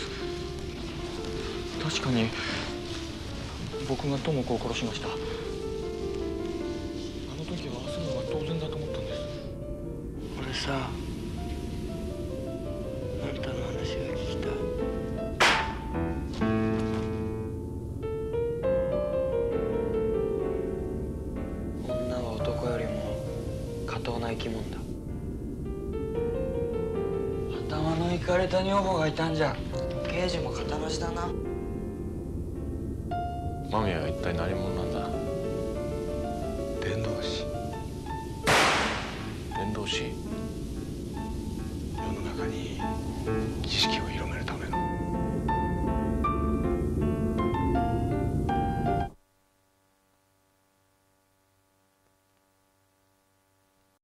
確かに僕が智子を殺しました。あの時は焦るのが当然だと思ったんです。 俺さ、あんたの話が聞きたい。女は男よりも下等な生き物だ。頭のいかれた女房がいたんじゃ刑事も肩なしだな。 間宮は一体何者なんだ。 伝道師。 伝道師。 世の中に知識を広めるため